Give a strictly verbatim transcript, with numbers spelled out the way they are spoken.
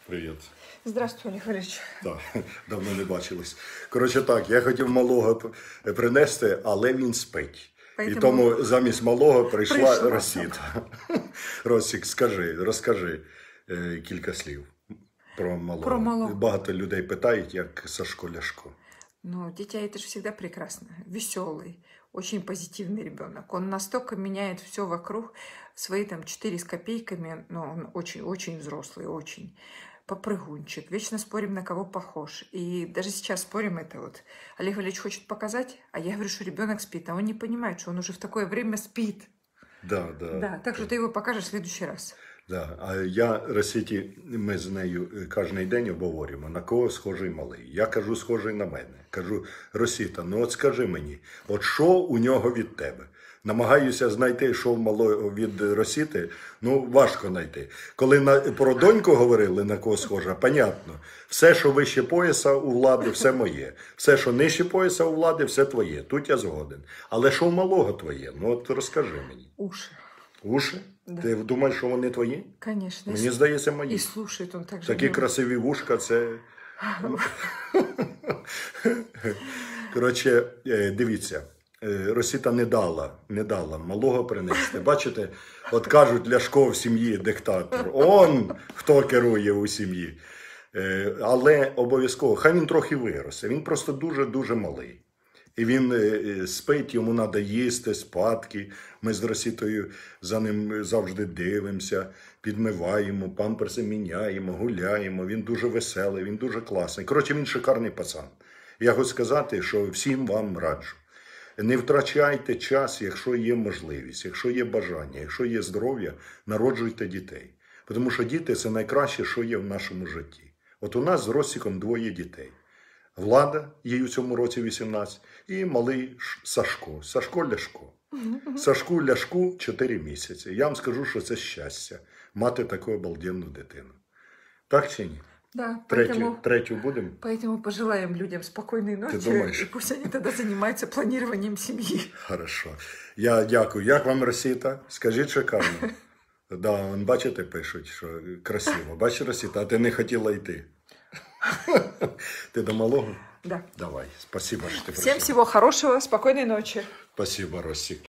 Привіт. Здравствуй, Олег Валерьевич. Так, давно не бачились. Коротше так, я хотів малого п- принести, але він спить. І Поэтому тому замість малого прийшла прийшла. Росіта. Росік, скажи, розкажи е, кілька слів про малого. Про малого. Багато людей питають, як Сашко Ляшко. Ну, дитя это же всегда прекрасно. Веселый, очень позитивный ребенок. Он настолько меняет все вокруг. Свои там четыре с копейками, но он очень-очень взрослый, очень. Попрыгунчик. Вечно спорим, на кого похож. И даже сейчас спорим это вот. Олег Валерьевич хочет показать, а я говорю, что ребенок спит. А он не понимает, что он уже в такое время спит. Да, да. Да, так что ты его покажешь в следующий раз. Да. А я Росіті, ми з нею кожен день обговорюємо, на кого схожий малий. Я кажу, схожий на мене. Кажу, Росіта, ну от скажи мені, от що у нього від тебе? Намагаюся знайти, що в малого від Росіти, ну важко знайти. Коли на, про доньку говорили, на кого схожа, понятно. Все, що вище пояса у влади, все моє. Все, що нижче пояса у влади, все твоє. Тут я згоден. Але що в малого твоє? Ну от розкажи мені. Уши. Уші? Да. Ти думаєш, що вони твої? Конечно. Мені здається, мої. И слушает он так же. Такі мило. красиві вушка, це... Коротше, е, дивіться, е, Росіта не дала, не дала малого принести. Бачите, от кажуть, Ляшко в сім'ї диктатор. Он хто керує у сім'ї. Е, Але обов'язково, хай він трохи виросте, він просто дуже-дуже малий. І він е, спить, йому треба їсти, спадки. Ми з Росітою за ним завжди дивимося, підмиваємо, памперси міняємо, гуляємо. Він дуже веселий, він дуже класний. Коротше, він шикарний пацан. Я хочу сказати, що всім вам раджу. Не втрачайте час, якщо є можливість, якщо є бажання, якщо є здоров'я, народжуйте дітей. Тому що діти – це найкраще, що є в нашому житті. От у нас з Росіком двоє дітей. Влада, їй у цьому році вісімнадцять, і малий Сашко, Сашко Ляшко. Сашку Ляшку чотири місяці. Я вам скажу, що це щастя, мати таку обалденну дитину. Так чи ні? Да, Третю, поэтому, третю будемо? поэтому пожелаем людям спокойной ночи. думаешь? И пусть они тогда занимаются планированием семьи. Хорошо. Я дякую. Як вам Росіта? Скажіть, шикарно. Да, вон, бачите, пишуть, що красиво. Бачиш, Росіта, а ти не хотіла йти. Ти до малого? Да. Давай. Спасибо, що ти прийшла. Всем всего хорошего, спокойной ночи. Спасибо, Росік.